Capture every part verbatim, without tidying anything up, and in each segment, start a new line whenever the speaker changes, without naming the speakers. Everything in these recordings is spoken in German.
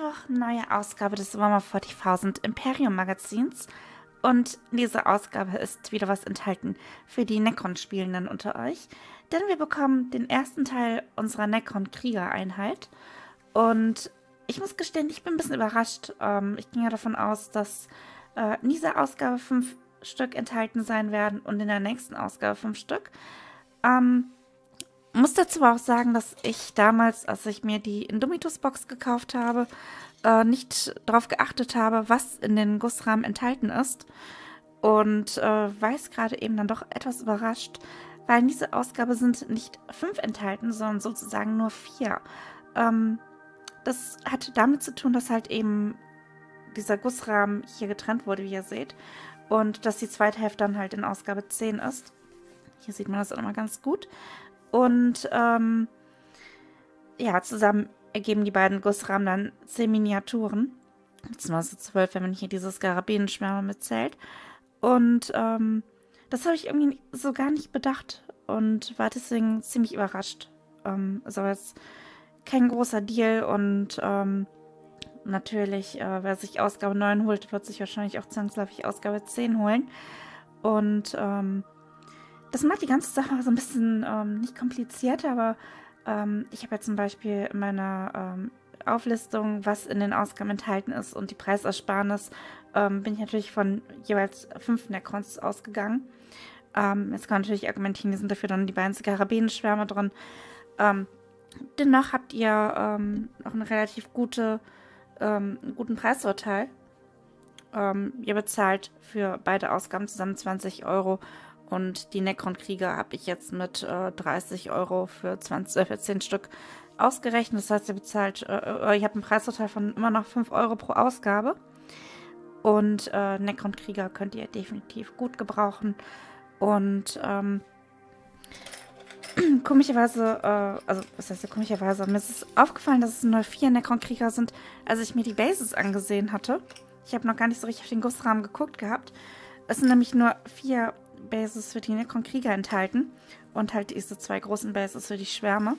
neue Ausgabe des Warhammer vierzigtausend Imperium Magazins. Und in dieser Ausgabe ist wieder was enthalten für die Necron-Spielenden unter euch. Denn wir bekommen den ersten Teil unserer Necron-Krieger-Einheit. Und ich muss gestehen, ich bin ein bisschen überrascht. Ähm, ich ging ja davon aus, dass äh, in dieser Ausgabe fünf Stück enthalten sein werden und in der nächsten Ausgabe fünf Stück. Ähm, muss dazu auch sagen, dass ich damals, als ich mir die Indomitus-Box gekauft habe, äh, nicht darauf geachtet habe, was in den Gussrahmen enthalten ist. Und äh, war jetzt gerade eben dann doch etwas überrascht, weil in dieser Ausgabe sind nicht fünf enthalten, sondern sozusagen nur vier. Ähm, das hat damit zu tun, dass halt eben dieser Gussrahmen hier getrennt wurde, wie ihr seht. Und dass die zweite Hälfte dann halt in Ausgabe zehn ist. Hier sieht man das auch immer ganz gut. Und ähm, ja, zusammen ergeben die beiden Gussrahmen dann zehn Miniaturen. Beziehungsweise zwölf, wenn man hier diese Skarabäenschwärme mitzählt. Und ähm, das habe ich irgendwie so gar nicht bedacht und war deswegen ziemlich überrascht. Ähm, ist aber jetzt kein großer Deal und ähm, natürlich, äh, wer sich Ausgabe neun holt, wird sich wahrscheinlich auch zwangsläufig Ausgabe zehn holen. Und ähm, das macht die ganze Sache so ein bisschen ähm, nicht komplizierter, aber ähm, ich habe ja zum Beispiel in meiner ähm, Auflistung, was in den Ausgaben enthalten ist und die Preisersparnis, ähm, bin ich natürlich von jeweils fünf Necrons ausgegangen. Ähm, jetzt kann man natürlich argumentieren, hier sind dafür dann die beiden Skarabäenschwärme drin. Ähm, dennoch habt ihr ähm, noch eine relativ gute, ähm, einen guten Preisvorteil. Ähm, ihr bezahlt für beide Ausgaben zusammen zwanzig Euro. Und die Necron-Krieger habe ich jetzt mit äh, dreißig Euro für, zwanzig, äh, für zehn Stück ausgerechnet. Das heißt, ihr bezahlt, äh, ihr habt einen Preisvorteil von immer noch fünf Euro pro Ausgabe. Und äh, Necron-Krieger könnt ihr definitiv gut gebrauchen. Und ähm, komischerweise, äh, also was heißt ja komischerweise, mir ist es aufgefallen, dass es nur vier Necron-Krieger sind, als ich mir die Bases angesehen hatte. Ich habe noch gar nicht so richtig auf den Gussrahmen geguckt gehabt. Es sind nämlich nur vier Bases für die Necron-Krieger enthalten und halt diese zwei großen Bases für die Schwärme.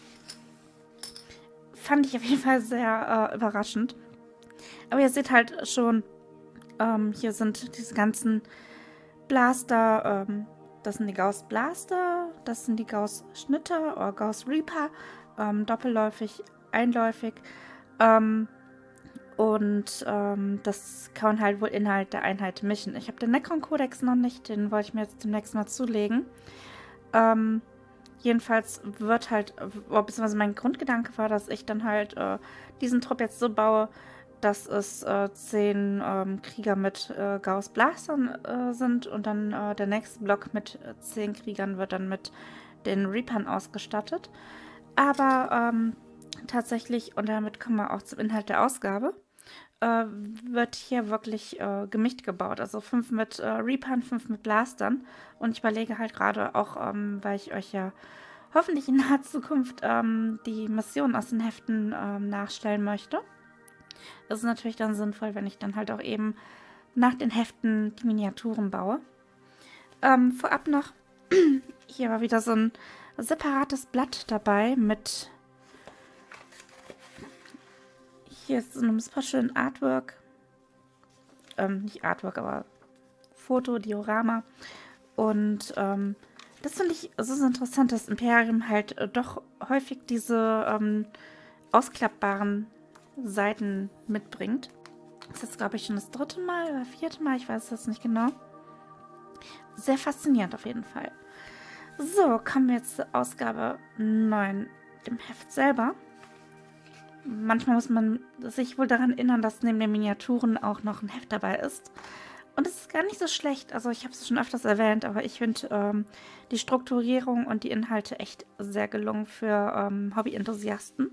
Fand ich auf jeden Fall sehr äh, überraschend. Aber ihr seht halt schon, ähm, hier sind diese ganzen Blaster, ähm, das sind die Gauss Blaster, das sind die Gauss Schnitter oder Gauss Reaper, ähm, doppelläufig, einläufig. Ähm, Und ähm, das kann man halt wohl innerhalb der Einheit mischen. Ich habe den Necron-Kodex noch nicht, den wollte ich mir jetzt demnächst mal zulegen. Ähm, jedenfalls wird halt, beziehungsweise mein Grundgedanke war, dass ich dann halt äh, diesen Trupp jetzt so baue, dass es äh, zehn ähm, Krieger mit äh, Gauss Blastern äh, sind und dann äh, der nächste Block mit äh, zehn Kriegern wird dann mit den Reapern ausgestattet. Aber ähm, tatsächlich, und damit kommen wir auch zum Inhalt der Ausgabe, äh, wird hier wirklich äh, gemischt gebaut. Also fünf mit äh, Reapern, fünf mit Blastern. Und ich überlege halt gerade auch, ähm, weil ich euch ja hoffentlich in naher Zukunft ähm, die Missionen aus den Heften ähm, nachstellen möchte. Das ist natürlich dann sinnvoll, wenn ich dann halt auch eben nach den Heften die Miniaturen baue. Ähm, vorab noch, hier war wieder so ein separates Blatt dabei mit, hier ist so ein super schönes Artwork, ähm, nicht Artwork, aber Foto, Diorama. Und ähm, das finde ich so interessant, dass Imperium halt äh, doch häufig diese ähm, ausklappbaren Seiten mitbringt. Das ist, glaube ich, schon das dritte Mal oder vierte Mal, ich weiß es jetzt nicht genau. Sehr faszinierend auf jeden Fall. So, kommen wir jetzt zur Ausgabe neun, dem Heft selber. Manchmal muss man sich wohl daran erinnern, dass neben den Miniaturen auch noch ein Heft dabei ist. Und es ist gar nicht so schlecht. Also ich habe es schon öfters erwähnt, aber ich finde ähm, die Strukturierung und die Inhalte echt sehr gelungen für ähm, Hobby-Enthusiasten.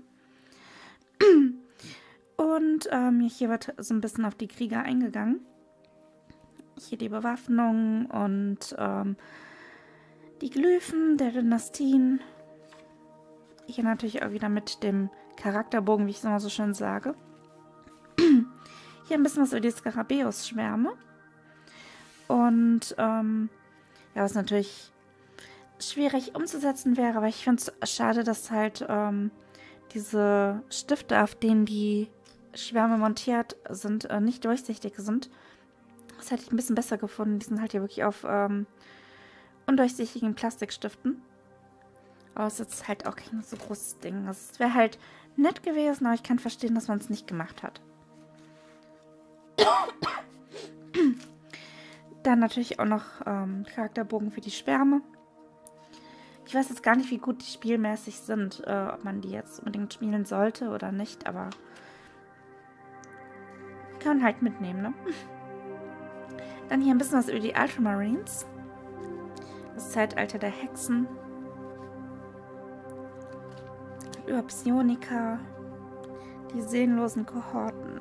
Und ähm, hier wird so ein bisschen auf die Krieger eingegangen. Hier die Bewaffnung und ähm, die Glyphen der Dynastien. Hier natürlich auch wieder mit dem Charakterbogen, wie ich es immer so schön sage. Hier ein bisschen was über die Skarabäus-Schwärme. Und ähm, ja, was natürlich schwierig umzusetzen wäre, aber ich finde es schade, dass halt ähm, diese Stifte, auf denen die Schwärme montiert sind, äh, nicht durchsichtig sind. Das hätte ich ein bisschen besser gefunden. Die sind halt hier wirklich auf ähm, undurchsichtigen Plastikstiften. Aber es ist halt auch kein so großes Ding. Also es wäre halt nett gewesen, aber ich kann verstehen, dass man es nicht gemacht hat. Dann natürlich auch noch ähm, Charakterbogen für die Schwärme. Ich weiß jetzt gar nicht, wie gut die spielmäßig sind, äh, ob man die jetzt unbedingt spielen sollte oder nicht, aber kann man halt mitnehmen, ne? Dann hier ein bisschen was über die Ultramarines. Das Zeitalter der Hexen. Über Psionika. Die seelenlosen Kohorten.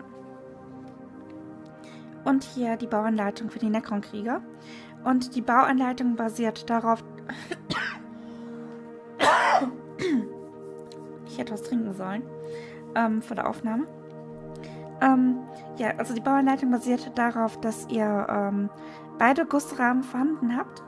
Und hier die Bauanleitung für die Necron-Krieger. Und die Bauanleitung basiert darauf... ich hätte was trinken sollen. Ähm, vor der Aufnahme. Ähm, ja, also die Bauanleitung basiert darauf, dass ihr ähm, beide Gussrahmen vorhanden habt.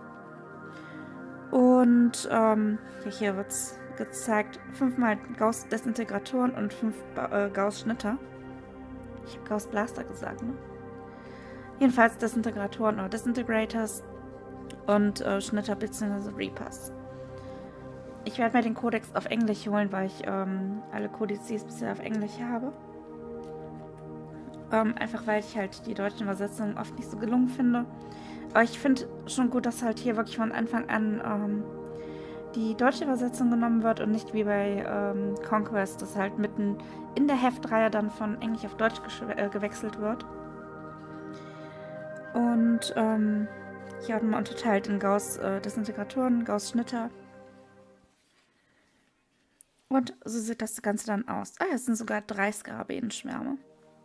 Und ähm, ja, hier wird es gezeigt, fünfmal Gauss-Desintegratoren und fünf äh, Gauss-Schnitter. Ich habe Gauss-Blaster gesagt, ne? Jedenfalls Desintegratoren oder Disintegrators und äh, Schnitter bzw. Reapers. Ich werde mir den Kodex auf Englisch holen, weil ich ähm, alle Kodizes bisher auf Englisch habe. Ähm, einfach weil ich halt die deutschen Übersetzungen oft nicht so gelungen finde. Aber ich finde schon gut, dass halt hier wirklich von Anfang an ähm, die deutsche Übersetzung genommen wird und nicht wie bei ähm, Conquest, dass halt mitten in der Heftreihe dann von Englisch auf Deutsch äh, gewechselt wird. Und ähm, hier hat man unterteilt in Gauss-Desintegratoren, äh, Gauss-Schnitter. Und so sieht das Ganze dann aus. Ah, es sind sogar drei Skarabenenschwärme.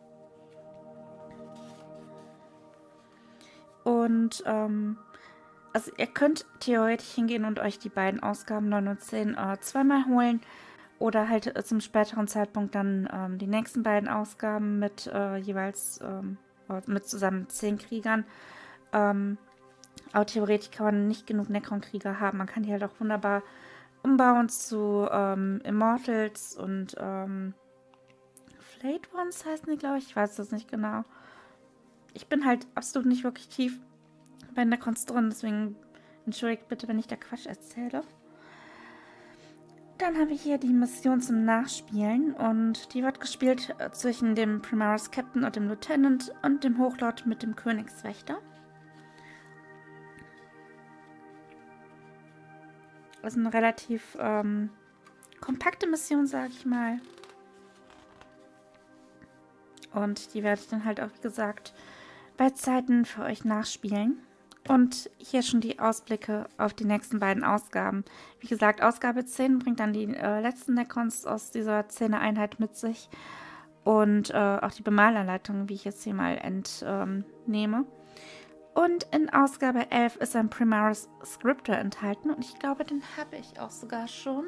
Und, ähm, also ihr könnt theoretisch hingehen und euch die beiden Ausgaben neun und zehn äh, zweimal holen. Oder halt äh, zum späteren Zeitpunkt dann ähm, die nächsten beiden Ausgaben mit äh, jeweils, ähm, mit zusammen zehn Kriegern. Ähm, aber theoretisch kann man nicht genug Necron-Krieger haben. Man kann die halt auch wunderbar umbauen zu ähm, Immortals und ähm, Flayed Ones heißen die, glaube ich. Ich weiß das nicht genau. Ich bin halt absolut nicht wirklich tief bei Necrons drin, deswegen entschuldigt bitte, wenn ich da Quatsch erzähle. Dann haben wir hier die Mission zum Nachspielen und die wird gespielt äh, zwischen dem Primaris Captain und dem Lieutenant und dem Hochlord mit dem Königswächter. Also eine relativ ähm, kompakte Mission, sage ich mal. Und die werde ich dann halt auch, wie gesagt, bei Zeiten für euch nachspielen. Und hier schon die Ausblicke auf die nächsten beiden Ausgaben. Wie gesagt, Ausgabe zehn bringt dann die äh, letzten Necrons aus dieser Zehner-Einheit mit sich. Und äh, auch die Bemalanleitung, wie ich jetzt hier mal entnehme. Ähm, und in Ausgabe elf ist ein Primaris Scriptor enthalten. Und ich glaube, den habe ich auch sogar schon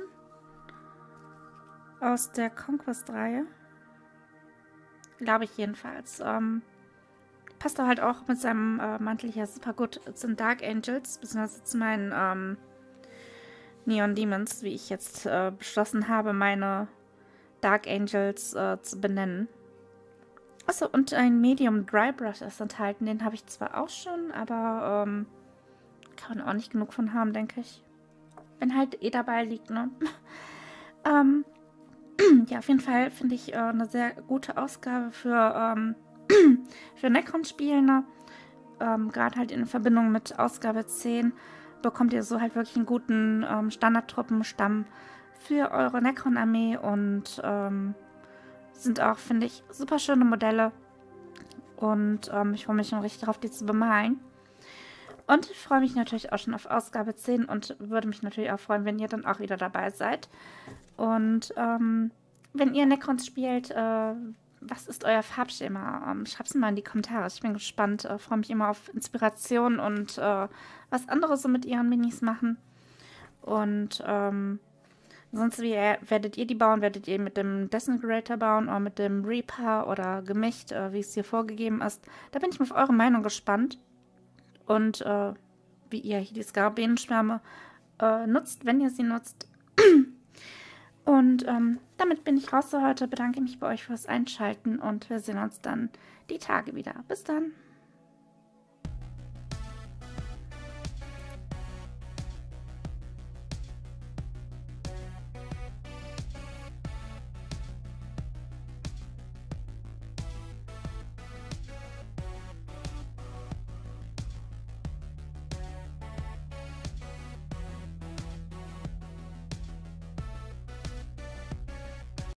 aus der Conquest-Reihe. Glaube ich jedenfalls. Ähm, passt da halt auch mit seinem äh, Mantel hier super gut zu den Dark Angels, beziehungsweise zu meinen ähm, Neon Demons, wie ich jetzt äh, beschlossen habe, meine Dark Angels äh, zu benennen. Achso, und ein Medium Dry Brush ist enthalten. Den habe ich zwar auch schon, aber ähm, kann man auch nicht genug von haben, denke ich. Wenn halt eh dabei liegt, ne? ähm, ja, auf jeden Fall finde ich äh, eine sehr gute Ausgabe für, ähm, für Necron-Spielende. Ähm, Gerade halt in Verbindung mit Ausgabe zehn bekommt ihr so halt wirklich einen guten ähm, Standardtruppenstamm für eure Necron-Armee und ähm, sind auch, finde ich, super schöne Modelle. Und ähm, ich freue mich schon richtig darauf, die zu bemalen. Und ich freue mich natürlich auch schon auf Ausgabe zehn und würde mich natürlich auch freuen, wenn ihr dann auch wieder dabei seid. Und ähm, wenn ihr Necrons spielt, äh, was ist euer Farbschema? Ähm, Schreibt es mal in die Kommentare. Ich bin gespannt. Äh, freue mich immer auf Inspiration und äh, was andere so mit ihren Minis machen. Und ähm, sonst, wie werdet ihr die bauen? Werdet ihr mit dem Disintegrator bauen oder mit dem Reaper oder gemischt, äh, wie es hier vorgegeben ist? Da bin ich mal auf eure Meinung gespannt. Und äh, wie ihr hier die Skarabenenschwärme äh, nutzt, wenn ihr sie nutzt. Und Und ähm, damit bin ich raus für heute. Bedanke mich bei euch fürs Einschalten und wir sehen uns dann die Tage wieder. Bis dann.